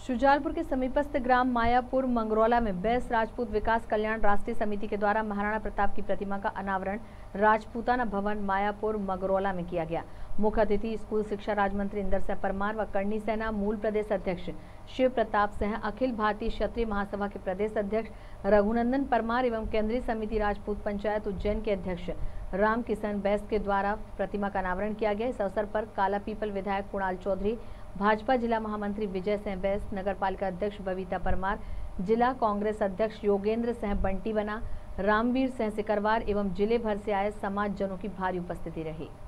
शुजालपुर के समीपस्थ ग्राम मायापुर मंगरौला में बैस राजपूत विकास कल्याण राष्ट्रीय समिति के द्वारा महाराणा प्रताप की प्रतिमा का अनावरण राजपूताना भवन मायापुर मंगरौला में किया गया। मुख्य अतिथि स्कूल शिक्षा राज्य मंत्री इंदर सिंह परमार व करणी सेना मूल प्रदेश अध्यक्ष शिव प्रताप सिंह, अखिल भारतीय क्षत्रिय महासभा के प्रदेश अध्यक्ष रघुनंदन परमार एवं केंद्रीय समिति राजपूत पंचायत उज्जैन के अध्यक्ष राम किशन बैस के द्वारा प्रतिमा का अनावरण किया गया। इस अवसर पर काला पीपल विधायक कुणाल चौधरी, भाजपा जिला महामंत्री विजय सिंह बैस, नगर पालिका अध्यक्ष बबीता परमार, जिला कांग्रेस अध्यक्ष योगेंद्र सिंह बंटी बना, रामवीर सिंह सिकरवार एवं जिले भर से आए समाज जनों की भारी उपस्थिति रही।